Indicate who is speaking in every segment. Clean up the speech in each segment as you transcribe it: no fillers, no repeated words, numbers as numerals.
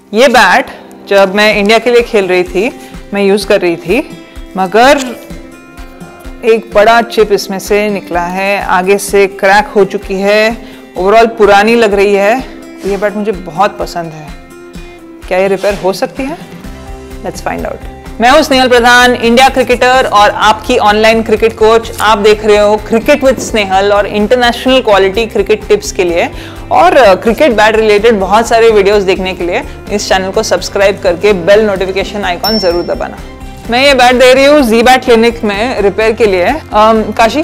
Speaker 1: ये बैट जब मैं इंडिया के लिए खेल रही थी मैं यूज़ कर रही थी, मगर एक बड़ा चिप इसमें से निकला है, आगे से क्रैक हो चुकी है, ओवरऑल पुरानी लग रही है। तो ये बैट मुझे बहुत पसंद है। क्या ये रिपेयर हो सकती है? Let's find out. मैं हूं स्नेहल प्रधान, इंडिया क्रिकेटर और आपकी ऑनलाइन क्रिकेट कोच। आप देख रहे हो क्रिकेट विद स्नेहल और इंटरनेशनल क्वालिटी क्रिकेट टिप्स के लिए और क्रिकेट बैट रिलेटेड बहुत सारे वीडियोस देखने के लिए इस चैनल को सब्सक्राइब करके बेल नोटिफिकेशन आइकॉन जरूर दबाना। मैं ये बैट दे रही हूँ जी बैट क्लिनिक में रिपेयर के लिए। काशी,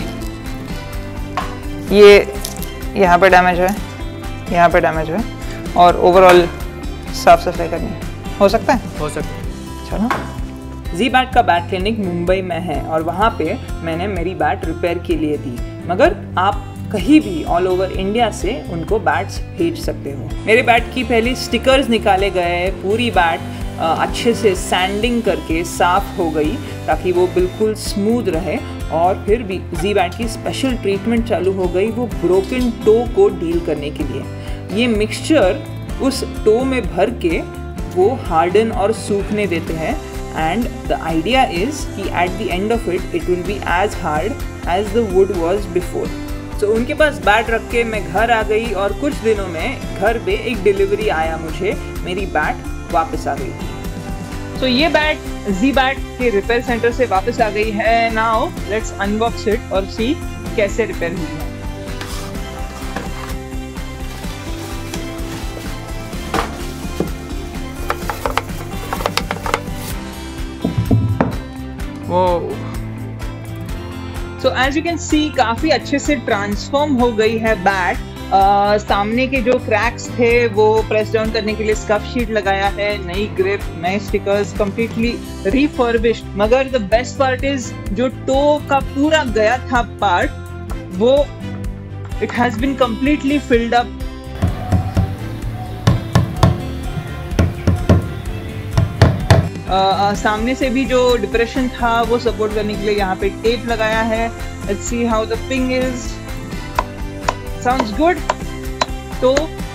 Speaker 1: ये यहाँ पे डैमेज है, यहाँ पे डैमेज है और ओवरऑल साफ सफाई करनी है। हो सकता है?
Speaker 2: हो सकता है।
Speaker 1: चलो।
Speaker 2: जी बैट का बैट क्लिनिक मुंबई में है और वहाँ पे मैंने मेरी बैट रिपेयर के लिए दी, मगर आप कहीं भी ऑल ओवर इंडिया से उनको बैट्स भेज सकते हो। मेरे बैट की पहले स्टिकर्स निकाले गए, पूरी बैट अच्छे से सैंडिंग करके साफ हो गई ताकि वो बिल्कुल स्मूथ रहे, और फिर भी जी बैट की स्पेशल ट्रीटमेंट चालू हो गई वो ब्रोकन टो को डील करने के लिए। ये मिक्सचर उस टो में भर के वो हार्डन और सूखने देते हैं, and the idea is कि at the end of it will be as hard as the wood was before। तो उनके पास बैट रख के मैं घर आ गई और कुछ दिनों में घर पे एक डिलीवरी आया, मुझे मेरी बैट वापस आ गई थी। तो ये बैट जी बैट के रिपेयर सेंटर से वापस आ गई है। नाउ लेट्स अनबॉक्स इट और सी कैसे रिपेयर हुई है। So as you can see काफी अच्छे से ट्रांसफॉर्म हो गई है बैट। सामने के जो क्रैक्स थे वो प्रेस डाउन करने के लिए स्कफ शीट लगाया है, नई ग्रिप, नए स्टिकर्स, कंप्लीटली रिफर्बिश्ड। मगर द बेस्ट पार्ट इज जो टो का पूरा गया था पार्ट, वो it has been completely filled up. सामने से भी जो डिप्रेशन था वो सपोर्ट करने के लिए यहाँ पे टेप लगाया है। Let's see how the ping is. Sounds good. तो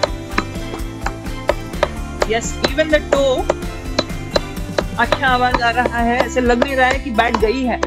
Speaker 2: यस, इवन द टो अच्छा आवाज आ रहा है, ऐसे लग नहीं रहा है कि बैट गई है।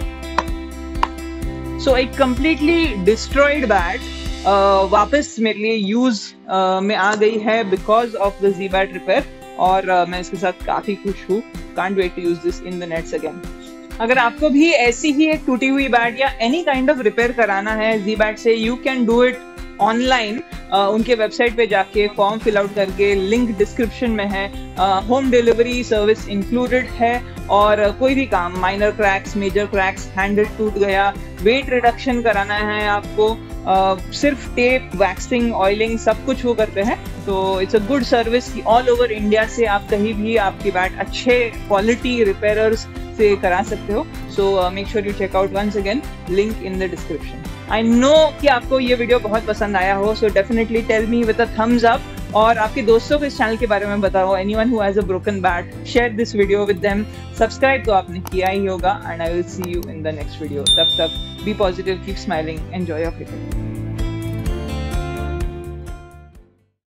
Speaker 2: सो एक कंप्लीटली डिस्ट्रॉयड बैट वापस मेरे लिए यूज में आ गई है because of the G bat repair, और मैं इसके साथ काफी खुश हूँ। Can't wait to use this in the nets again। अगर आपको भी ऐसी ही एक टूटी हुई बैट या एनी काइंड ऑफ रिपेयर कराना है जी बैट से, you can do it online. उनके वेबसाइट पे जाके फॉर्म फिल आउट करके, लिंक डिस्क्रिप्शन में है। होम डिलीवरी सर्विस इंक्लूडेड है, और कोई भी काम, minor cracks, major cracks, handle टूट गया, वेट रिडक्शन कराना है आपको, सिर्फ टेप, वैक्सिंग, ऑयलिंग सब कुछ वो करते हैं। तो इट्स अ गुड सर्विस कि ऑल ओवर इंडिया से आप कहीं भी आपकी बैट अच्छे क्वालिटी रिपेयरर्स से करा सकते हो। So make sure you check out once again, link in the description. I know कि आपको ये वीडियो बहुत पसंद आया हो, so definitely tell me with a thumbs up, और आपके दोस्तों को इस चैनल के बारे में बताओ। Anyone who has a broken bat, share this video with them. Subscribe तो आपने किया ही होगा, and I will see you in the next video. तब तक be positive, keep smiling, enjoy your cricket.